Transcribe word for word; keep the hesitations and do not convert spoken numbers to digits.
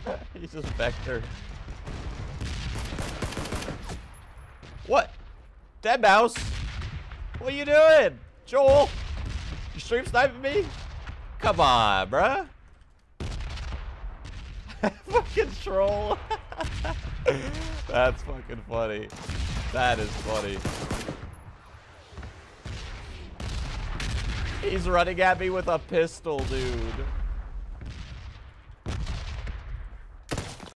He's just Vector. What? Deadmau5? What are you doing? Joel? You stream sniping me? Come on, bruh. Fucking troll. That's fucking funny. That is funny. He's running at me with a pistol, dude.